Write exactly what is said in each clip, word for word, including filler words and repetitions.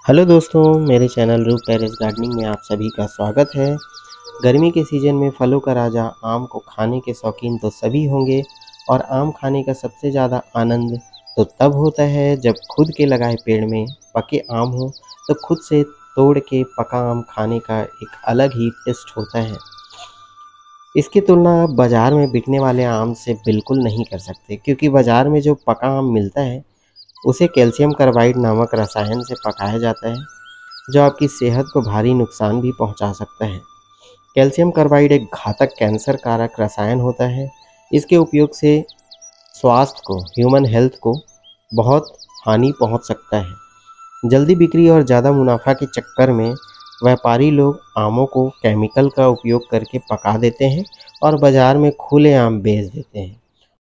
Hello दोस्तों, मेरे channel रूप टेरेस गार्डनिंग में आप सभी का स्वागत है। गर्मी के सीज़न में फलों का राजा आम को खाने के शौकीन तो सभी होंगे और आम खाने का सबसे ज़्यादा आनंद तो तब होता है जब खुद के लगाए पेड़ में पके आम हो, तो खुद से तोड़ के पका आम खाने का एक अलग ही टेस्ट होता है। इसकी तुलना आप बाज़ार में बिकने वाले आम से बिल्कुल नहीं कर सकते, क्योंकि बाज़ार में जो पका आम मिलता है उसे कैल्शियम कार्बाइड नामक रसायन से पकाया जाता है, जो आपकी सेहत को भारी नुकसान भी पहुंचा सकता है। कैल्शियम कार्बाइड एक घातक कैंसर कारक रसायन होता है। इसके उपयोग से स्वास्थ्य को, ह्यूमन हेल्थ को बहुत हानि पहुंच सकता है। जल्दी बिक्री और ज़्यादा मुनाफा के चक्कर में व्यापारी लोग आमों को केमिकल का उपयोग करके पका देते हैं और बाज़ार में खुलेआम बेच देते हैं।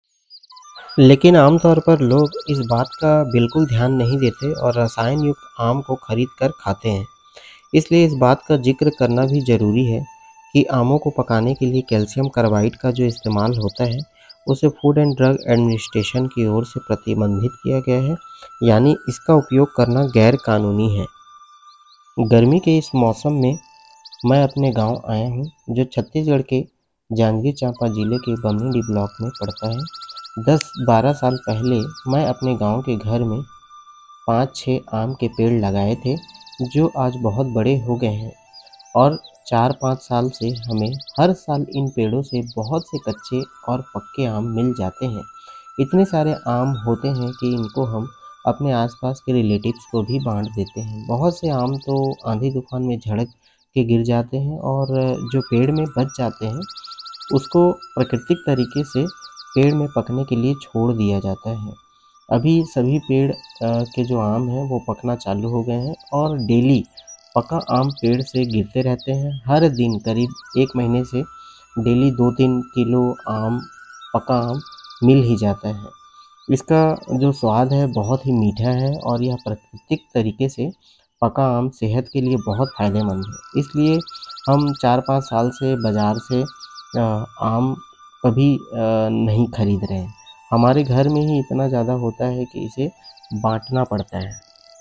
लेकिन आमतौर पर लोग इस बात का बिल्कुल ध्यान नहीं देते और रसायन युक्त आम को खरीद कर खाते हैं। इसलिए इस बात का जिक्र करना भी ज़रूरी है कि आमों को पकाने के लिए कैल्शियम कार्बाइड का जो इस्तेमाल होता है, उसे फूड एंड ड्रग एडमिनिस्ट्रेशन की ओर से प्रतिबंधित किया गया है, यानी इसका उपयोग करना गैर कानूनी है। गर्मी के इस मौसम में मैं अपने गांव आया हूं, जो छत्तीसगढ़ के जांजगीर चांपा जिले के बमनी ब्लॉक में पड़ता है। दस बारह साल पहले मैं अपने गांव के घर में पाँच छः आम के पेड़ लगाए थे, जो आज बहुत बड़े हो गए हैं और चार पाँच साल से हमें हर साल इन पेड़ों से बहुत से कच्चे और पक्के आम मिल जाते हैं। इतने सारे आम होते हैं कि इनको हम अपने आसपास के रिलेटिव्स को भी बांट देते हैं। बहुत से आम तो आंधी तूफान में झड़क के गिर जाते हैं और जो पेड़ में बच जाते हैं उसको प्राकृतिक तरीके से पेड़ में पकने के लिए छोड़ दिया जाता है। अभी सभी पेड़ अ, के जो आम हैं वो पकना चालू हो गए हैं और डेली पका आम पेड़ से गिरते रहते हैं। हर दिन करीब एक महीने से डेली दो तीन किलो आम, पका आम मिल ही जाता है। इसका जो स्वाद है बहुत ही मीठा है और यह प्राकृतिक तरीके से पका आम सेहत के लिए बहुत फ़ायदेमंद है। इसलिए हम चार पाँच साल से बाज़ार से अ, आम कभी अ, नहीं खरीद रहे हैं। हमारे घर में ही इतना ज़्यादा होता है कि इसे बाँटना पड़ता है।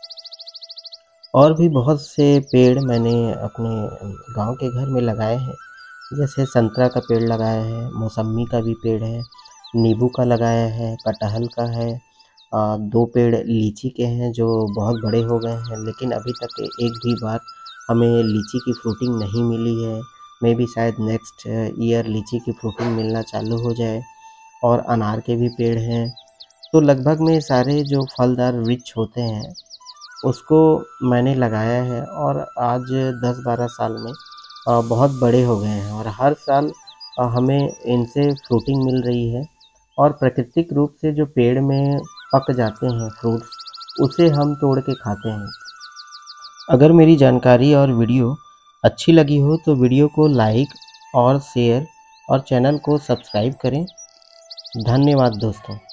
और भी बहुत से पेड़ मैंने अपने गांव के घर में लगाए हैं, जैसे संतरा का पेड़ लगाया है, मौसम्मी का भी पेड़ है, नींबू का लगाया है, कटहल का है। अ, दो पेड़ लीची के हैं जो बहुत बड़े हो गए हैं, लेकिन अभी तक एक भी बार हमें लीची की फ्रूटिंग नहीं मिली है। मे बी शायद नेक्स्ट ईयर लीची की फ्रूटिंग मिलना चालू हो जाए। और अनार के भी पेड़ हैं। तो लगभग में सारे जो फलदार वृक्ष होते हैं उसको मैंने लगाया है और आज दस बारह साल में अ, बहुत बड़े हो गए हैं और हर साल अ, हमें इनसे फ्रूटिंग मिल रही है और प्राकृतिक रूप से जो पेड़ में पक जाते हैं फ्रूट्स, उसे हम तोड़ के खाते हैं। अगर मेरी जानकारी और वीडियो अच्छी लगी हो तो वीडियो को लाइक और शेयर और चैनल को सब्सक्राइब करें। धन्यवाद दोस्तों।